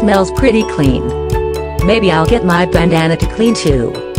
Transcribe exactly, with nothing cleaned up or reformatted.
smells pretty clean. Maybe I'll get my bandana to clean too.